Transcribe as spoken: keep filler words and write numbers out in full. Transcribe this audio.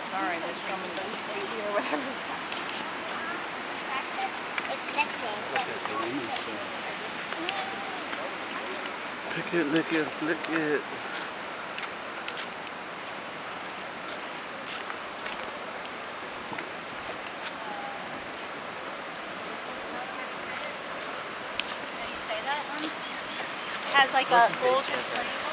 Sorry, there's some of those baby or whatever. It's licking. Look at the wings. Pick it, lick it, flick it. Has like a golden flame.